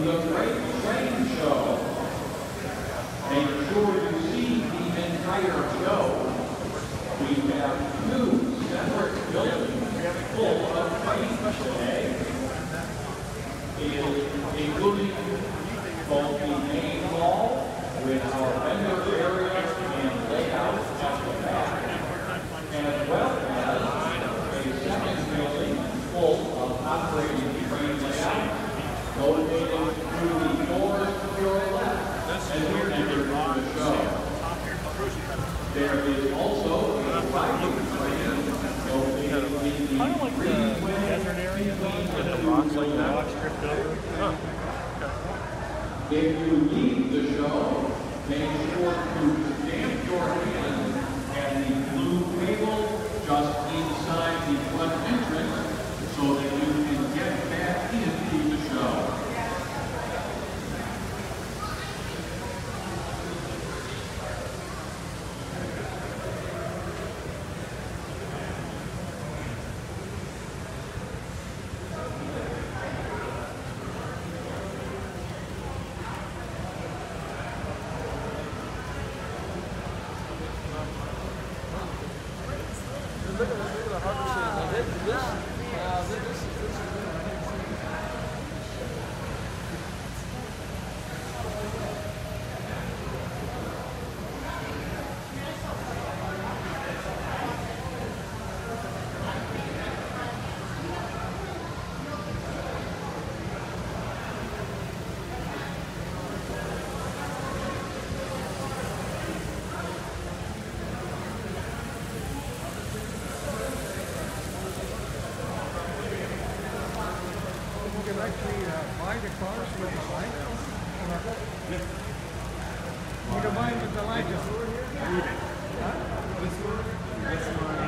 the Freight Train Show. Make sure you see the entire show. We have two separate buildings full of trains today, including both the main hall with our vendor area and layout at the back, as well as a second building full of operating train layout, located through the doors to your left as you enter the show. There is also a riding train located in the greenway desert area with the rocks like that. Rock stripped over. Huh. If you leave the show, make sure to stamp your hand at the blue table just inside the front entrance so that you can get back into the show. Actually buy the cars with the light? You can buy with the light. Huh? This one?